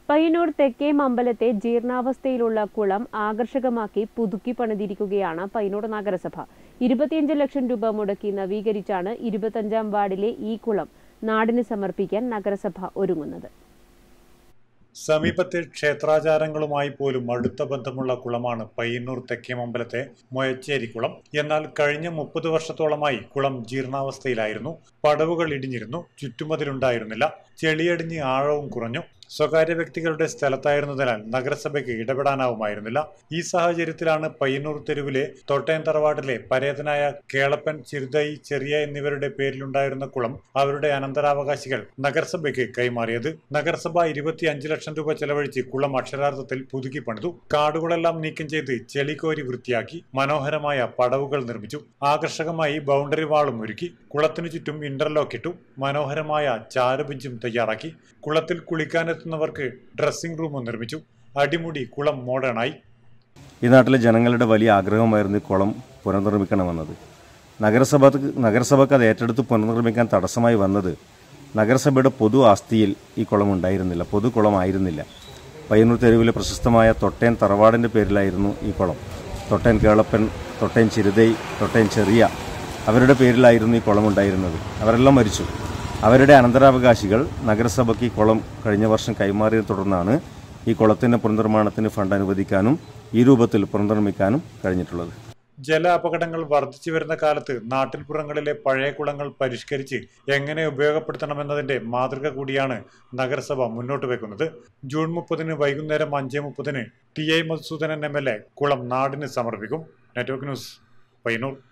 പയ്യന്നൂർ തെക്കേ അമ്പലത്തെ ജീർണാവസ്ഥയിലുള്ള കുളം ആകർഷകമാക്കി പുതുക്കി പണിതിരിക്കുകയാണ് പയ്യന്നൂർ നഗരസഭ. 25 ലക്ഷം രൂപ മുടക്കി നവീകരിച്ചാണ് 25-ാം വാർഡിലെ ഈ കുളം നാടിന് സമർപ്പിക്കാൻ നഗരസഭ ഒരുങ്ങുന്നത്. സമീപത്തെ ക്ഷേത്രാചാരങ്ങളുമായി പോലും അടുത്ത ബന്ധമുള്ള കുളമാണ് പയ്യന്നൂർ തെക്കേമമ്പലത്തെ മൊയച്ചേരിക്കുളം. എന്നാൽ കഴിഞ്ഞ 30 വർഷത്തോളമായി കുളം ജീർണാവസ്ഥയിലായിരുന്നു. പടവുകൾ ഇടിഞ്ഞിരുന്നു, ചുറ്റുമതിലുണ്ടായിരുന്നില്ല, ചെളിയടിഞ്ഞ് ആഴവും കുറഞ്ഞു. സ്വകാര്യ വ്യക്തികളുടെ സ്ഥലത്തായിരുന്നതിനാൽ നഗരസഭയ്ക്ക് ഇടപെടാനാവുമായിരുന്നില്ല. ഈ സാഹചര്യത്തിലാണ് പയ്യന്നൂർ തെരുവിലെ തൊട്ടേൻ തറവാട്ടിലെ പരേതനായ കേളപ്പൻ, ചിരുതൈ, ചെറിയ എന്നിവരുടെ പേരിലുണ്ടായിരുന്ന കുളം അവരുടെ അനന്തരാവകാശികൾ നഗരസഭയ്ക്ക് കൈമാറിയത്. നഗരസഭ 25 ലക്ഷം രൂപ ചെലവഴിച്ച് കുളം അക്ഷരാർത്ഥത്തിൽ പുതുക്കി പണിതു. കാടുകളെല്ലാം നീക്കം ചെയ്ത് ചെളിക്കോരി വൃത്തിയാക്കി മനോഹരമായ പടവുകൾ നിർമ്മിച്ചു. ആകർഷകമായി ബൗണ്ടറി വാളും ഒരുക്കി. കുളത്തിനു ചുറ്റും ഇന്റർലോക്ക് ഇട്ടു. മനോഹരമായ ചാരുബെഞ്ചും തയ്യാറാക്കി. കുളത്തിൽ കുളിക്കാനെത്തുന്നവർക്ക് ഡ്രസ്സിംഗ് റൂമും നിർമ്മിച്ചു. അടിമുടി കുളം മോഡേണായി. ഈ നാട്ടിലെ ജനങ്ങളുടെ വലിയ ആഗ്രഹമായിരുന്നു ഈ കുളം പുനർനിർമ്മിക്കണമെന്നത്. നഗരസഭയ്ക്ക് അത് ഏറ്റെടുത്ത് പുനർനിർമ്മിക്കാൻ തടസ്സമായി വന്നത് നഗരസഭയുടെ പൊതു ആസ്തിയിൽ ഈ കുളം ഉണ്ടായിരുന്നില്ല, പൊതുകുളമായിരുന്നില്ല. പയ്യന്നൂർ തെരുവിലെ പ്രശസ്തമായ തൊട്ടേൻ തറവാടിൻ്റെ പേരിലായിരുന്നു ഈ കുളം. തൊട്ടേൻ കേളപ്പൻ, തൊട്ടേൻ ചിരുതൈ, തൊട്ടേൻ ചെറിയ അവരുടെ പേരിലായിരുന്നു ഈ കുളം ഉണ്ടായിരുന്നത്. അവരെല്ലാം മരിച്ചു. അവരുടെ അനന്തരാവകാശികൾ നഗരസഭയ്ക്ക് ഈ കുളം കഴിഞ്ഞ വർഷം കൈമാറിയതിനെ തുടർന്നാണ് ഈ കുളത്തിൻ്റെ പുനർനിർമ്മാണത്തിന് ഫണ്ട് അനുവദിക്കാനും ഈ രൂപത്തിൽ പുനർനിർമ്മിക്കാനും കഴിഞ്ഞിട്ടുള്ളത്. ജല അപകടങ്ങൾ വർദ്ധിച്ചു വരുന്ന കാലത്ത് നാട്ടിൻപുറങ്ങളിലെ പഴയ കുളങ്ങൾ പരിഷ്കരിച്ച് എങ്ങനെ ഉപയോഗപ്പെടുത്തണമെന്നതിന്റെ മാതൃക കൂടിയാണ് നഗരസഭ മുന്നോട്ട് വെക്കുന്നത്. ജൂൺ 30-ന് വൈകുന്നേരം 5:30-ന് TI മധുസൂദനൻ MLA കുളം നാടിന് സമർപ്പിക്കും. Network news, Payyanur.